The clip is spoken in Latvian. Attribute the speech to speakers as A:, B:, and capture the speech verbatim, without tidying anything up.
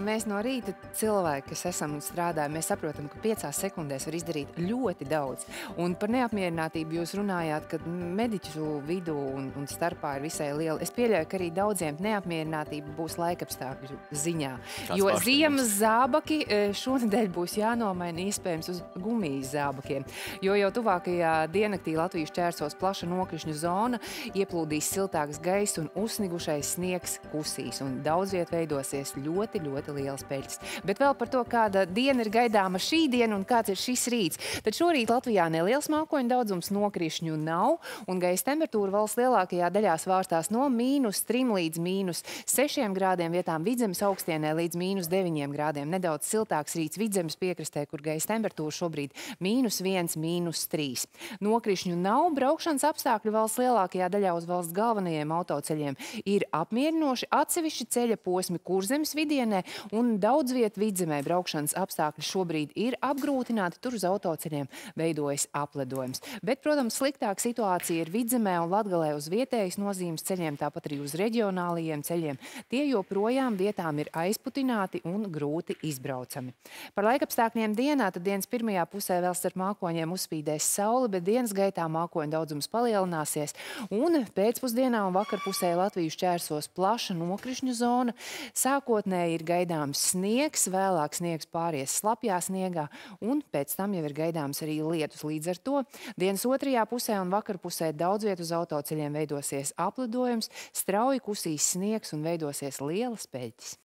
A: mēs no rīta cilvēki, kas esam un strādājam, mēs saprotam, ka piecās sekundēs var izdarīt ļoti daudz. Un par neapmierinātību jūs runājāt, ka mediķu vidū un, un starpā ir visai liela. Es pieļauju, ka arī daudziem neapmierinātība būs laikapstākļu ziņā.
B: Kāds
A: jo
B: pārsteigums?
A: ziemas zābaki šonedēļ būs jānomaina iespējams uz gumijas zābakiem. Jo jau tuvākajā diennaktī Latvijas čērsos plaša nokrišņu zona, ieplūdīs siltāks gaiss un uzsnigušais sniegs kusīs. Un daudz viet veidosies ļoti, ļoti liels peļķis. Bet vēl par to, kāda diena ir gaidāma šī diena un kāds ir šis rīts. Tad šorīt Latvijā neliels mākoņu daudzums, nokrišņu nav, un gaisa temperatūra valsts lielākajā daļā svārstās no mīnus trim līdz mīnus sešiem grādiem, vietām Vidzemes augstienē līdz mīnus deviņiem grādiem. Nedaudz siltāks rīts Vidzemes piekrastē, kur gaisa temperatūra šobrīd mīnus viens, mīnus trīs. Nokrišņu nav, braukšanas apstākļi valsts lielākajā daļā uz valsts galvenajiem autoceļiem ir apmierinoši. Atsevišķi ceļa posmi Kurzemes vidienē un daudz viet Vidzemē braukšanas apstākļi šobrīd ir apgrūtināti, tur uz autoceļiem veidojas apledojums. Bet, protams, sliktāka situācija ir Vidzemē un Latgalē uz vietējas nozīmes ceļiem, tāpat arī uz reģionālajiem ceļiem. Tie joprojām vietām ir aizputināti un grūti izbraucami. Par laikapstākļiem dienā, tad dienas pirmajā pusē vēl starp mākoņiem uzspīdēs saule, bet dienas gaitā mākoņu daudzums palielināsies un pēcpusdienā un vakarpusē Latviju šķērsos plaša nokrišņu zona. Sākotnēji ir gaidāms sniegs, vēlāk sniegs pāries slapjā sniegā un pēc tam jau ir gaidāms arī lietus. Līdz ar to dienas otrajā pusē un vakarpusē daudz viet uz autoceļiem veidosies apledojums, strauji kusīs sniegs un veidosies lielas peļķis.